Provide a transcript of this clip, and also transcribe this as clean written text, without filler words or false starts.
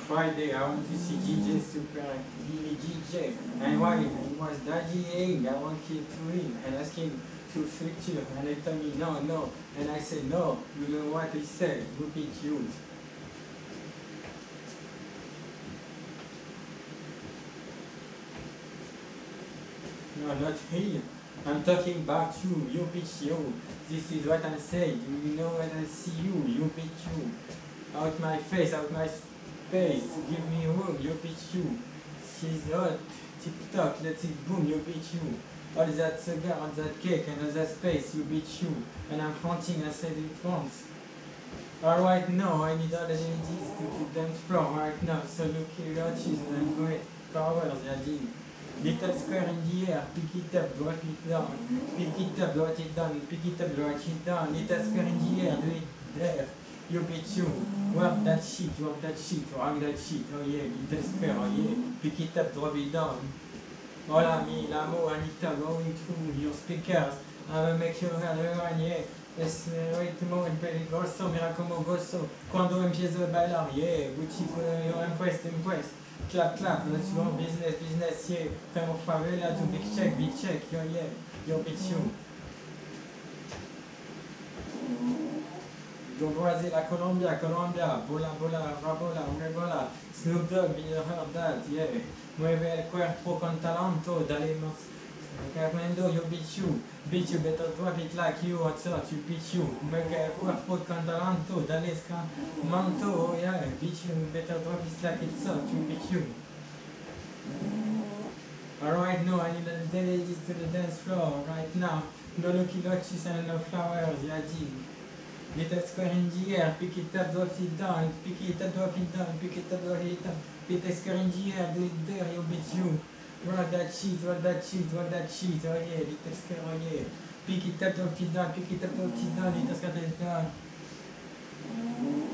Friday I want to see DJ Super Billy DJ. And while he was DJing, I wanted to him and ask him to feature. And he told me no, no. And I said no. You know what he said? Look at you. No, not here. I'm talking about you, you bitch you. This is what I'm saying. Do you know when I see you bitch you. Out my face, out my space. Give me room, you bitch you. She's hot. TikTok, let's it boom, you bitch you. All that cigar, all that cake, and all that space, you bitch you. And I'm fronting, I said it once. Alright now, I need all the ladies to dance floor right now. So look here, she's and great powers, I did. Little square in the air, pick it up, drop it down. Pick it up, drop it down, pick it up, drop it down. Little square in the air, do it there. You bitch you. Work that shit, rock that shit, oh yeah, little square, oh yeah. Pick it up, drop it down. Hola mi, l'amo, Anita, going through your speakers. I will make you hear the one, yeah. Es ritmo, el peligroso, mira como gozo. Cuando empiezo a bailar, yeah. Gucci, you're impressed. Clap, let's go, business, yeah. From favela to big check, yeah. Yo, bitch, you. Go Brazil, Colombia, bola, rabola. Snoop Dogg, you heard that, yeah. Mueve el cuerpo con talento, dale más. Carmendo, you bitch you better drop it like you, what's up, you bitch you. Mueve el cuerpo con talento, dale manto, oh yeah, bitch you better drop it like it's up, you bitch you. Alright, no, I need the ladies to the dance floor right now. No looky lochis and no flowers, yeah, G. Little square in the air, pick it up, drop it down, pick it up, drop it down, pick it up, drop it down. Little square in the air, do it there, you bitch you. Roll that shit, oh yeah, little square, oh yeah. Pick it up, drop it down, little square down.